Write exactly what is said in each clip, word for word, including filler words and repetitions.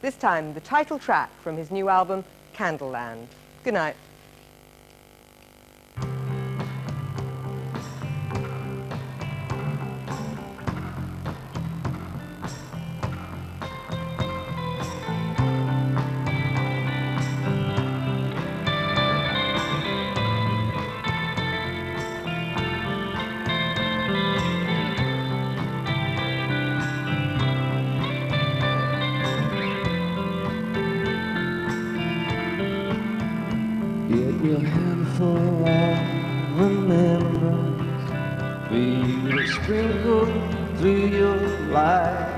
This time, the title track from his new album, Candleland. Good night. Get your handful of remembrance, feel it sprinkle through your life.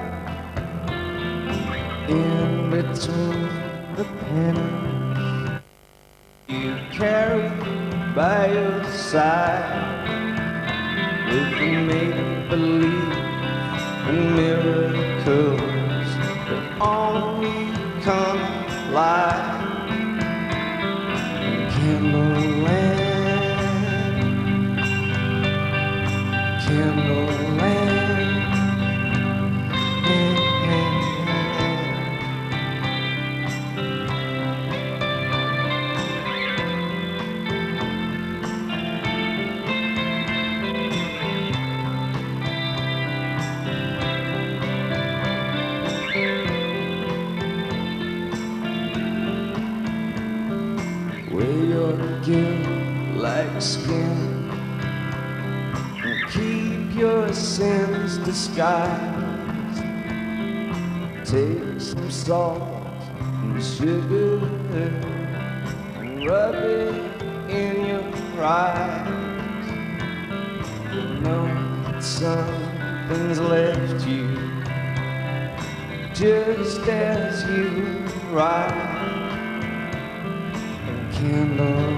In between the penance you carry by your side, with the make-believe and miracles that only come alive. Candleland, Candleland, yeah, yeah, wear your guilt like skin, and keep your sins disguised. Take some salt and sugar and rub it in your eyes. You know that something's left you just as you rise. Candle